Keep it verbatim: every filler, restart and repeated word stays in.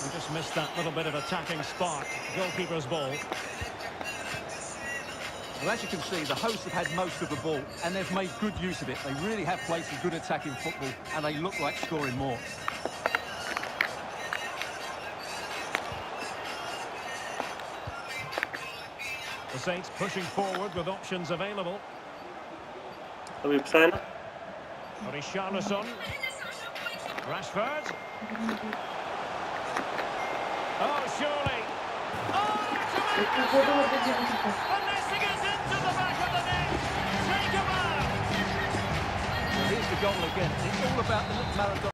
We just missed that little bit of attacking spark. Goalkeeper's ball. Well, as you can see, the hosts have had most of the ball, and they've made good use of it. They really have played some good attacking football, and they look like scoring more. The Saints pushing forward with options available. अभी पता Richarlison. Rashford. Oh, surely. Oh, that's a and this thing is into the back of the net. Take a man. Well, here's the goal again. It's all about the Maradona.